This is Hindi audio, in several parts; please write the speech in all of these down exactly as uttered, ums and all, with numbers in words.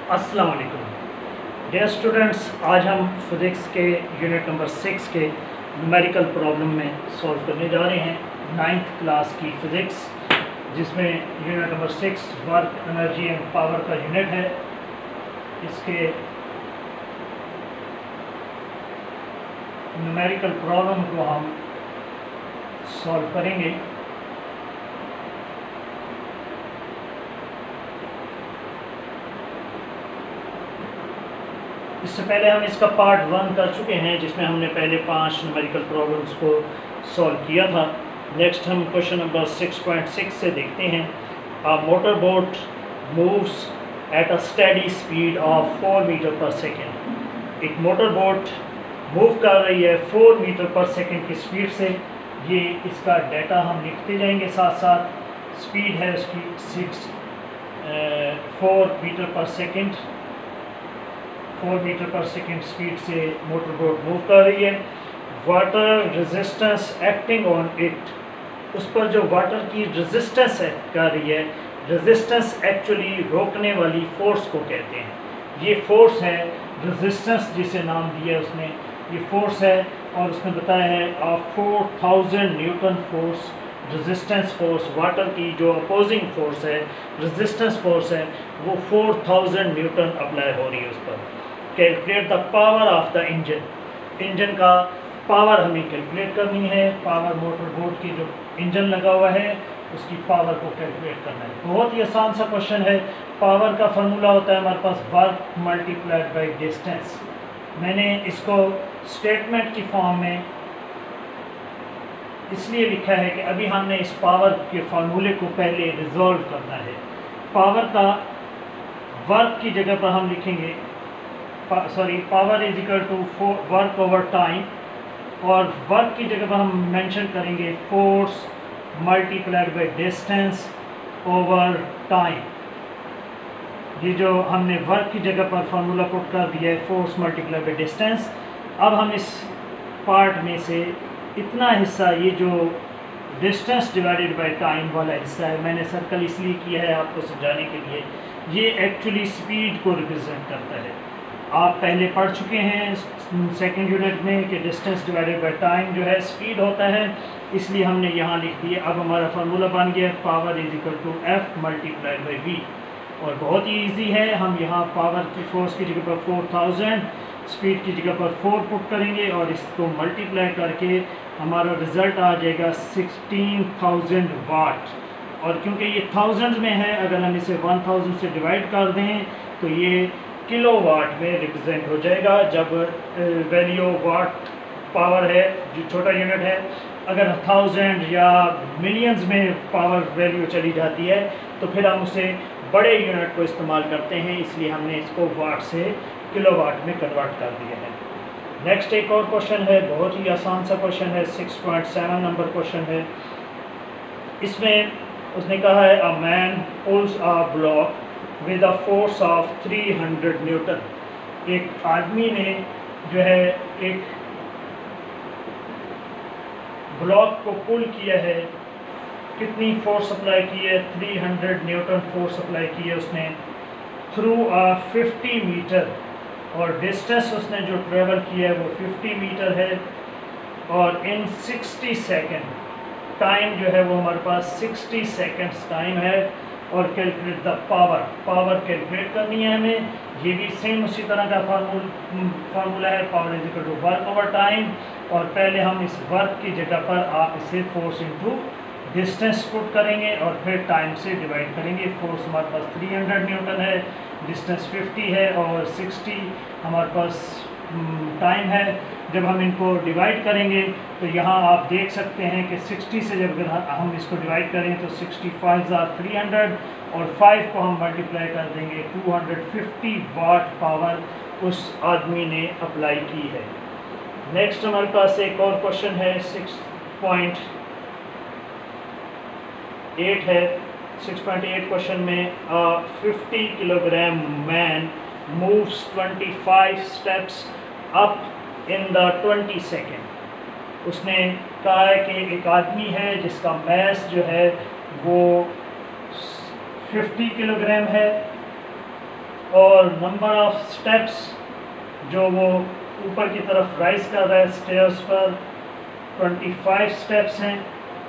अस्सलाम वालेकुम डियर स्टूडेंट्स, आज हम फिज़िक्स के यूनिट नंबर सिक्स के न्यूमेरिकल प्रॉब्लम में सॉल्व करने जा रहे हैं नाइन्थ क्लास की फ़िज़िक्स, जिसमें unit number six work, energy and power का यूनिट है। इसके न्यूमेरिकल प्रॉब्लम को हम सॉल्व करेंगे। इससे पहले हम इसका पार्ट वन कर चुके हैं, जिसमें हमने पहले पांच न्यूमेरिकल प्रॉब्लम्स को सॉल्व किया था। नेक्स्ट हम question number six point six से देखते हैं। A motor boat moves at a steady speed of four metre per second. एक मोटर बोट मूव कर रही है फोर मीटर पर सेकेंड की स्पीड से। ये इसका डाटा हम लिखते जाएंगे साथ साथ। स्पीड है उसकी six four metre per second four metre per second speed से मोटर बोट मूव कर रही है। Water resistance acting on it, उस पर जो वाटर की रेजिस्टेंस है कर रही है, रेजिस्टेंस एक्चुअली रोकने वाली फोर्स को कहते हैं। ये फोर्स है रेजिस्टेंस, जिसे नाम दिया है उसने, ये फोर्स है। और उसने बताया है a four thousand newton force, resistance force, water की जो अपोजिंग फोर्स है, रेजिस्टेंस फोर्स है, वो फोर थाउजेंड न्यूटन अप्लाई हो रही है उस पर। Calculate the power of the engine, engine का पावर हमें कैलकुलेट करनी है। पावर मोटर बोट की जो इंजन लगा हुआ है उसकी पावर को कैलकुलेट करना है। बहुत ही आसान सा क्वेश्चन है। पावर का फार्मूला होता है हमारे पास वर्क मल्टीप्लाइड बाई डिस्टेंस। मैंने इसको स्टेटमेंट की फॉर्म में इसलिए लिखा है कि अभी हमने इस पावर के फार्मूले को पहले रिजॉल्व करना है। पावर का वर्क की जगह पर हम लिखेंगे sorry power is equal to work over time, और वर्क की जगह पर हम मेंशन करेंगे force multiplied by distance over time. ये जो हमने वर्क की जगह पर फार्मूला पुट कर दिया है फोर्स मल्टीप्लाइड बाय डिस्टेंस। अब हम इस पार्ट में से इतना हिस्सा, ये जो डिस्टेंस डिवाइडेड बाय टाइम वाला हिस्सा है, मैंने सर्कल इसलिए किया है आपको समझाने के लिए, ये एक्चुअली स्पीड को रिप्रेजेंट करता है। आप पहले पढ़ चुके हैं सेकंड यूनिट में कि डिस्टेंस डिवाइडेड बाय टाइम जो है स्पीड होता है, इसलिए हमने यहाँ लिख दिया। अब हमारा फार्मूला बन गया power is equal to F multiplied by V, और बहुत ही इजी है। हम यहाँ पावर की फोर्स की जगह पर फोर थाउजेंड, स्पीड की जगह पर फोर पुट करेंगे और इसको मल्टीप्लाई करके हमारा रिज़ल्ट आ जाएगा सिक्सटीन थाउजेंड वाट। और क्योंकि ये थाउजेंड में है, अगर हम इसे वन थाउजेंड से डिवाइड कर दें तो ये किलो वाट में रिप्रेजेंट हो जाएगा। जब वैल्यू वाट पावर है जो छोटा यूनिट है, अगर थाउजेंड या मिलियंस में पावर वैल्यू चली जाती है तो फिर हम उसे बड़े यूनिट को इस्तेमाल करते हैं, इसलिए हमने इसको वाट से किलो वाट में कन्वर्ट कर दिया है। नेक्स्ट एक और क्वेश्चन है, बहुत ही आसान सा क्वेश्चन है, six point seven number question है। इसमें उसने कहा है a man pulls a block with a force of three hundred newton. एक आदमी ने जो है एक ब्लॉक को पुल किया है, कितनी फोर्स अप्लाई की है? Three hundred newton force apply की है उसने थ्रू अ फिफ्टी मीटर, और डिस्टेंस उसने जो ट्रेवल किया है वो फिफ्टी मीटर है, और इन सिक्सटी सेकेंड, टाइम जो है वो हमारे पास सिक्सटी सेकेंड्स टाइम है। और calculate the power, power calculate करनी है हमें। ये भी सेम उसी तरह का फार्मूला फार्मूला है, power is equal to work over time. और पहले हम इस वर्क की जगह पर आप इसे फोर्स इनटू डिस्टेंस पुट करेंगे और फिर टाइम से डिवाइड करेंगे। फोर्स हमारे पास थ्री हंड्रेड न्यूटन है, डिस्टेंस फिफ्टी है और सिक्सटी हमारे पास टाइम है। जब हम इनको डिवाइड करेंगे तो यहाँ आप देख सकते हैं कि सिक्सटी से जब हम इसको डिवाइड करें तो सिक्सटी फाइव ज़ार थ्री हंड्रेड, और फाइव को हम मल्टीप्लाई कर देंगे, two hundred fifty watt power उस आदमी ने अप्लाई की है। नेक्स्ट हमारे पास एक और क्वेश्चन है, सिक्स पॉइंट एट है। सिक्स पॉइंट एट क्वेश्चन में fifty kilogram man moves twenty five steps up in the twenty second. उसने कहा है कि एक आदमी है जिसका मैस जो है वो फिफ्टी किलोग्राम है, और नंबर ऑफ स्टेप्स जो वो ऊपर की तरफ राइज कर रहा है स्टेयर्स पर पच्चीस स्टेप्स हैं,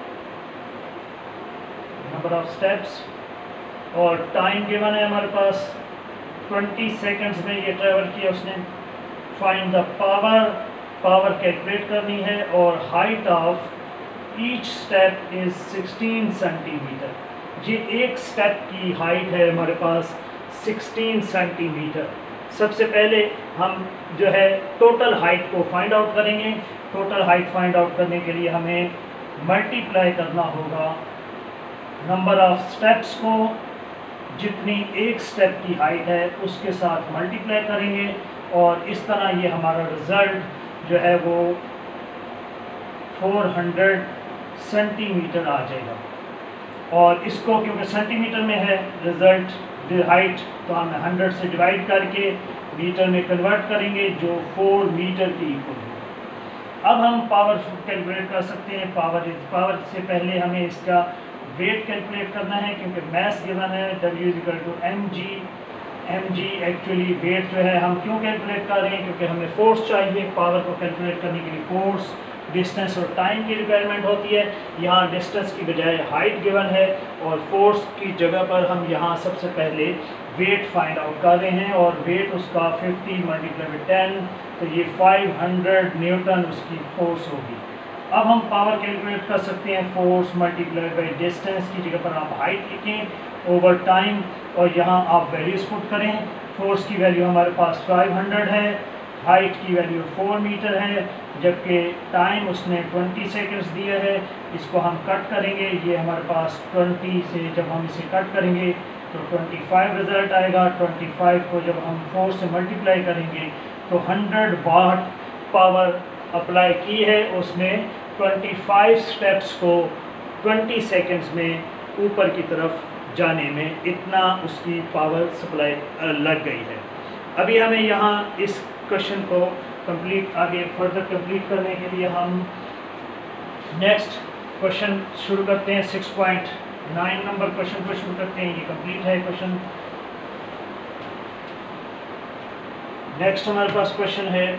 नंबर ऑफ स्टेप्स। और टाइम गिवन है हमारे पास बीस सेकंड्स में ये ट्रैवल किया उसने। Find the power, power calculate करनी है। और height of each step is सोलह सेंटीमीटर। ये एक स्टेप की हाइट है हमारे पास सोलह सेंटीमीटर। सबसे पहले हम जो है टोटल हाइट को फाइंड आउट करेंगे। टोटल हाइट फाइंड आउट करने के लिए हमें मल्टीप्लाई करना होगा नंबर ऑफ स्टेप्स को, जितनी एक स्टेप की हाइट है उसके साथ मल्टीप्लाई करेंगे और इस तरह ये हमारा रिज़ल्ट जो है वो चार सौ सेंटीमीटर आ जाएगा। और इसको क्योंकि सेंटीमीटर में है रिज़ल्ट हाइट, तो हम सौ से डिवाइड करके मीटर में कन्वर्ट करेंगे जो चार मीटर की इक्वल है। अब हम पावर कैलकुलेट कर सकते हैं। पावर पावर से पहले हमें इसका वेट कैलकुलेट करना है क्योंकि मैस गिवन है W equal to M G. M G actually weight जो है हम क्यों कैलकुलेट कर रहे हैं, क्योंकि हमें फोर्स चाहिए। पावर को कैलकुलेट करने के लिए फोर्स, डिस्टेंस और टाइम की रिक्वायरमेंट होती है। यहाँ डिस्टेंस की बजाय हाइट गिवन है और फोर्स की जगह पर हम यहाँ सबसे पहले वेट फाइंड आउट कर रहे हैं। और वेट उसका पचास मल्टीप्लाई बाई टेन, तो ये पाँच सौ न्यूटन उसकी फोर्स होगी। अब हम पावर कैलकुलेट कर सकते हैं। फोर्स मल्टीप्लाई बाई डिस्टेंस की जगह पर आप हाइट लिखें ओवर टाइम और यहाँ आप वैल्यूज पुट करें। फोर्स की वैल्यू हमारे पास पाँच सौ है, हाइट की वैल्यू चार मीटर है, जबकि टाइम उसने बीस सेकंड्स दिया है। इसको हम कट करेंगे, ये हमारे पास बीस से जब हम इसे कट करेंगे तो पच्चीस रिज़ल्ट आएगा। पच्चीस को जब हम फोर से मल्टीप्लाई करेंगे तो सौ वाट पावर अप्लाई की है उसने पच्चीस स्टेप्स को बीस सेकंड्स में ऊपर की तरफ जाने में, इतना उसकी पावर सप्लाई लग गई है। अभी हमें यहाँ इस क्वेश्चन को कंप्लीट आगे फर्दर कंप्लीट करने के लिए हम नेक्स्ट क्वेश्चन शुरू करते हैं। Six point nine number question को शुरू करते हैं। ये कंप्लीट है क्वेश्चन। नेक्स्ट हमारे पास क्वेश्चन है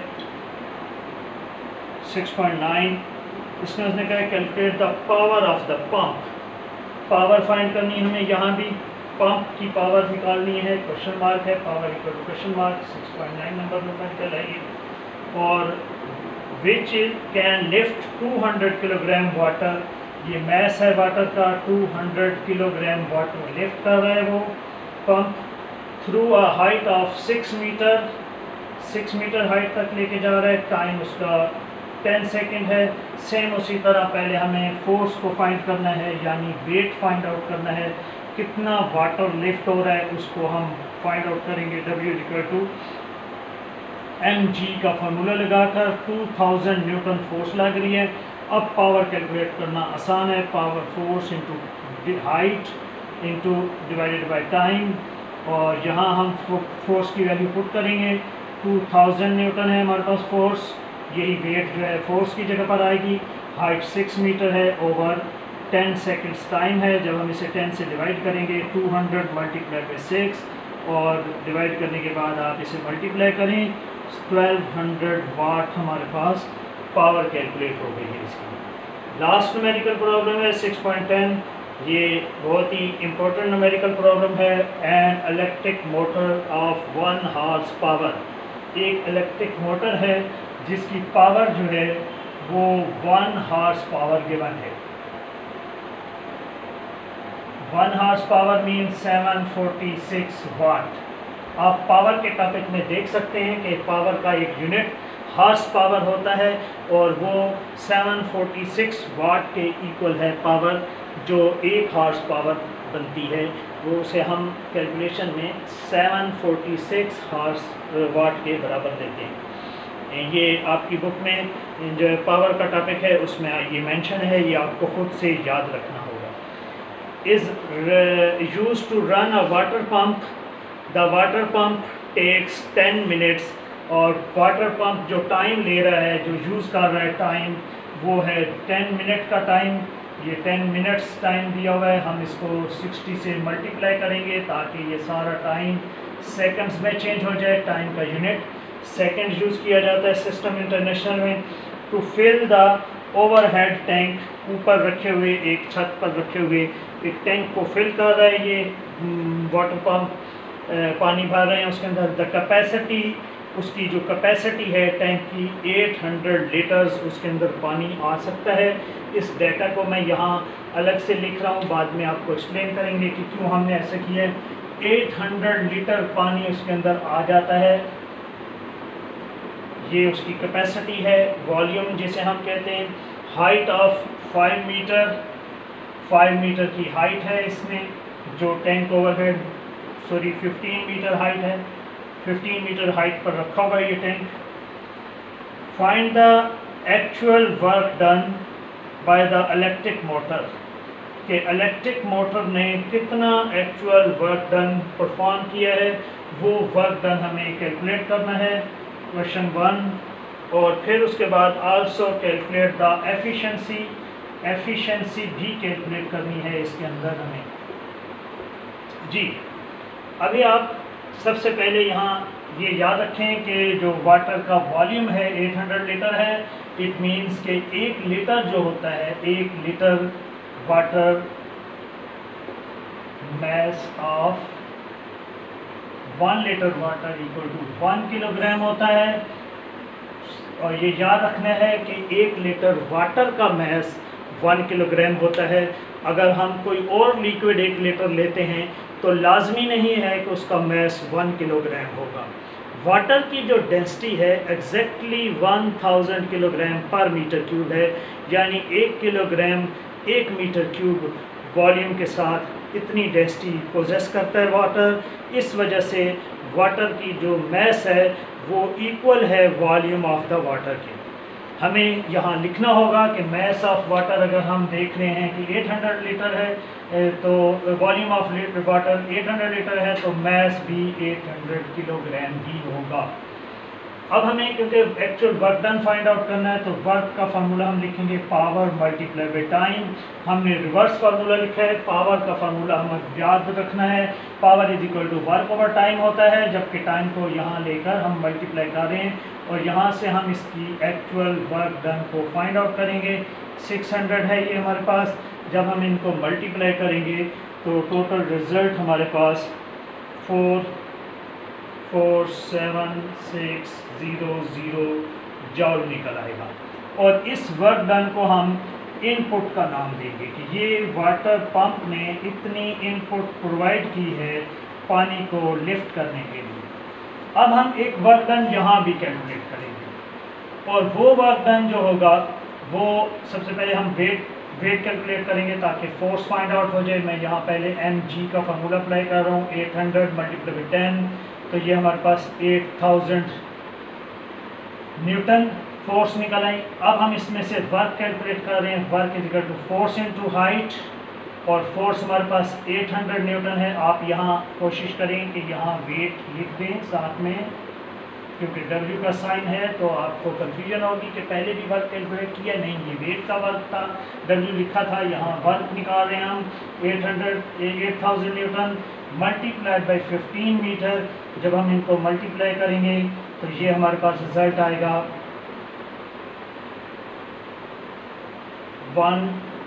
सिक्स पॉइंट नाइन। इसमें उसने कहा calculate the power of the pump. Power find करनी है हमें, यहाँ भी पंप की पावर निकालनी है। क्वेश्चन मार्क है, power equal to question mark. Six point nine number में कहलाइए। और which can lift two hundred kilogram water. ये मैस है वाटर का, two hundred kilogram water lift कर रहा है वो pump through a height of six metre. Six metre height तक लेके जा रहा है। टाइम उसका टेन सेकेंड है। सेम उसी तरह पहले हमें फोर्स को फाइंड करना है, यानी वेट फाइंड आउट करना है। कितना वाटर लिफ्ट हो रहा है उसको हम फाइंड आउट करेंगे। W equal to M G का फार्मूला लगाकर टू थाउजेंड न्यूटन फोर्स लग रही है। अब पावर कैलकुलेट करना आसान है। Power force into height into divided by time. और यहाँ हम फोर्स की वैल्यू पुट करेंगे। टू थाउजेंड न्यूटन है हमारे पास फोर्स, यही वेट जो है फोर्स की जगह पर आएगी। हाइट सिक्स मीटर है, ओवर टेन सेकेंड्स टाइम है। जब हम इसे टेन से डिवाइड करेंगे two hundred multiply by six और डिवाइड करने के बाद आप इसे मल्टीप्लाई करें, ट्वेल्व हंड्रेड वाट हमारे पास पावर कैलकुलेट हो गई है इसकी। लास्ट न्यूमेरिकल प्रॉब्लम है सिक्स पॉइंट टेन। ये बहुत ही इम्पोर्टेंट न्यूमेरिकल प्रॉब्लम है। An electric motor of one horse power. एक इलेक्ट्रिक मोटर है जिसकी पावर जो है वो वन हार्स पावर गिवन है। One horse power mean seven forty six watt. आप पावर के टॉपिक में देख सकते हैं कि पावर का एक यूनिट हार्स पावर होता है और वो सेवन फोर्टी सिक्स वाट के इक्वल है पावर, जो एक हार्स पावर बनती है वो उसे हम कैलकुलेशन में seven forty six horse watt के बराबर देते हैं। ये आपकी बुक में जो पावर का टॉपिक है उसमें ये मेंशन है, ये आपको खुद से याद रखना होगा। Is use to run a water pump. The water pump takes ten minutes. और वाटर पंप जो टाइम ले रहा है, जो यूज़ कर रहा है टाइम, वो है टेन मिनट का टाइम। ये टेन मिनट्स टाइम दिया हुआ है, हम इसको सिक्सटी से मल्टीप्लाई करेंगे ताकि ये सारा टाइम सेकंड्स में चेंज हो जाए, टाइम का यूनिट सेकंड यूज़ किया जाता है सिस्टम इंटरनेशनल में। To fill the overhead tank, ऊपर रखे हुए एक छत पर रखे हुए एक टैंक को फिल कर रहा है ये वाटर पम्प, पानी भर रहे हैं उसके अंदर। द कैपेसिटी, उसकी जो कैपेसिटी है टैंक की आठ सौ लीटर्स उसके अंदर पानी आ सकता है। इस डेटा को मैं यहाँ अलग से लिख रहा हूँ, बाद में आपको एक्सप्लेन करेंगे कि क्यों हमने ऐसा किया है। आठ सौ लीटर पानी उसके अंदर आ जाता है, ये उसकी कैपेसिटी है। वॉल्यूम जिसे हम कहते हैं, height of five metre, five metre की हाइट है इसमें जो tank overhead, sorry fifteen metre height है, फिफ्टीन मीटर हाइट पर रखा हुआ ये tank. Find the actual work done by the electric motor, कि इलेक्ट्रिक मोटर ने कितना एक्चुअल वर्क डन परफॉर्म किया है, वो वर्क डन हमें कैलकुलेट करना है, क्वेश्चन वन। और फिर उसके बाद also calculate the efficiency, efficiency भी कैलकुलेट करनी है इसके अंदर हमें जी। अभी आप सबसे पहले यहाँ ये याद रखें कि जो वाटर का वॉल्यूम है आठ सौ लीटर है। इट मीन्स कि एक लीटर जो होता है, एक litre water mass of one litre water equal to one kilogram होता है। और ये याद रखना है कि एक लीटर वाटर का मैस वन किलोग्राम होता है। अगर हम कोई और लिक्विड एक लीटर लेते हैं तो लाजमी नहीं है कि उसका मैस वन किलोग्राम होगा। वाटर की जो डेंसिटी है exactly one thousand kilogram per metre cube है, यानी एक किलोग्राम एक मीटर क्यूब वॉल्यूम के साथ इतनी डेंसिटी पोजेस करता है वाटर। इस वजह से वाटर की जो मैस है वो इक्वल है वॉल्यूम ऑफ द वाटर के। हमें यहाँ लिखना होगा कि मैस ऑफ वाटर अगर हम देख रहे हैं कि आठ सौ लीटर है तो वॉल्यूम ऑफ वाटर आठ सौ लीटर है तो मैस भी आठ सौ किलोग्राम ही होगा। अब हमें क्योंकि actual work done find out करना है तो वर्क का फार्मूला हम लिखेंगे पावर मल्टीप्लाई बाई टाइम। हमने रिवर्स फार्मूला लिखा है, पावर का फार्मूला हमें याद रखना है, power is equal to work over time होता है, जबकि टाइम को यहाँ लेकर हम मल्टीप्लाई कर रहे हैं और यहाँ से हम इसकी एक्चुअल वर्क डन को फाइंड आउट करेंगे। छह सौ है ये हमारे पास, जब हम इनको मल्टीप्लाई करेंगे तो टोटल रिजल्ट हमारे पास four four seven six zero zero joule निकल आएगा। और इस वर्क डन को हम इनपुट का नाम देंगे कि ये वाटर पंप ने इतनी इनपुट प्रोवाइड की है पानी को लिफ्ट करने के लिए। अब हम एक वर्क डन यहाँ भी कैलकुलेट करेंगे और वो वर्क डन जो होगा वो सबसे पहले हम वेट वेट कैलकुलेट करेंगे ताकि फोर्स फाइंड आउट हो जाए। मैं यहाँ पहले एम जी का फार्मूला अप्लाई कर रहा हूँ, eight hundred multiply by ten, तो ये हमारे पास एट थाउजेंड न्यूटन फोर्स निकल आई। अब हम इसमें से वर्क कैलकुलेट कर रहे हैं, work is equal to force into height, और फोर्स हमारे पास आठ सौ न्यूटन है। आप यहाँ कोशिश करें कि यहाँ वेट लिख दें साथ में, क्योंकि डब्ल्यू का साइन है तो आपको कंफ्यूजन होगी कि पहले भी वर्क कैलकुलेट किया, नहीं ये वेट का वर्क था, डब्ल्यू लिखा था, यहाँ वर्क निकाल रहे हैं हम eight hundred eight thousand newton multiplied by fifteen metre. जब हम इनको मल्टीप्लाई करेंगे तो ये हमारे पास रिजल्ट आएगा one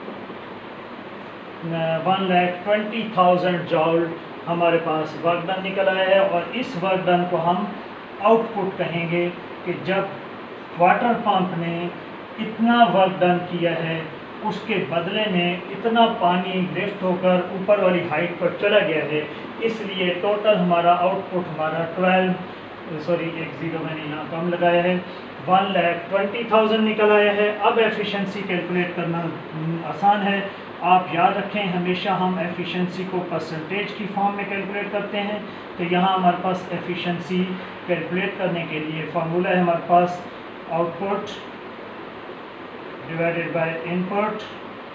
one lakh twenty thousand joule हमारे पास वर्क डन निकल आया है। और इस वर्क डन को हम आउटपुट कहेंगे कि जब वाटर पंप ने इतना वर्क डन किया है उसके बदले में इतना पानी लिफ्ट होकर ऊपर वाली हाइट पर चला गया है, इसलिए टोटल हमारा आउटपुट हमारा ट्वेल्व सॉरी एक ज़ीरो मैंने यहाँ कम लगाया है, वन लैख ट्वेंटी थाउजेंड निकल आया है। अब एफिशिएंसी कैलकुलेट करना आसान है, आप याद रखें हमेशा हम एफिशिएंसी को परसेंटेज की फॉर्म में कैलकुलेट करते हैं। तो यहाँ हमारे पास एफिशिएंसी कैलकुलेट करने के लिए फार्मूला है हमारे पास output divided by input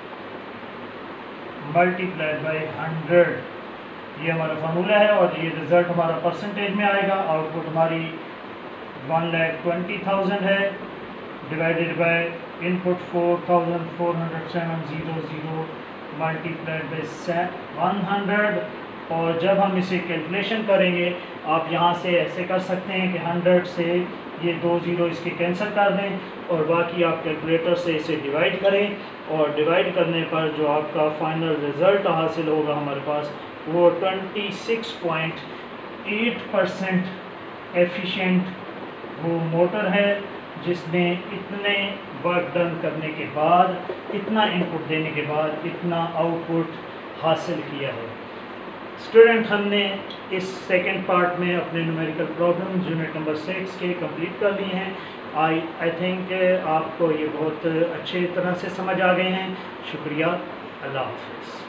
multiplied by hundred, ये हमारा फार्मूला है और ये रिज़ल्ट हमारा परसेंटेज में आएगा। आउटपुट हमारी वन लैख ट्वेंटी थाउजेंड है divided by input four thousand four hundred seven zero zero multiplied by one hundred, और जब हम इसे कैलकुलेशन करेंगे आप यहाँ से ऐसे कर सकते हैं कि हंड्रेड से ये दो ज़ीरो इसके कैंसिल कर दें और बाकी आप कैलकुलेटर से इसे डिवाइड करें और डिवाइड करने पर जो आपका फाइनल रिज़ल्ट हासिल होगा हमारे पास वो twenty six point eight percent efficient वो मोटर है जिसने इतने वर्क डन करने के बाद, इतना इनपुट देने के बाद इतना आउटपुट हासिल किया है। स्टूडेंट, हमने इस सेकंड पार्ट में अपने numerical problems unit number six के कंप्लीट कर लिए हैं। आई आई थिंक आपको ये बहुत अच्छे तरह से समझ आ गए हैं। शुक्रिया। अल्लाह हाफ़िज़।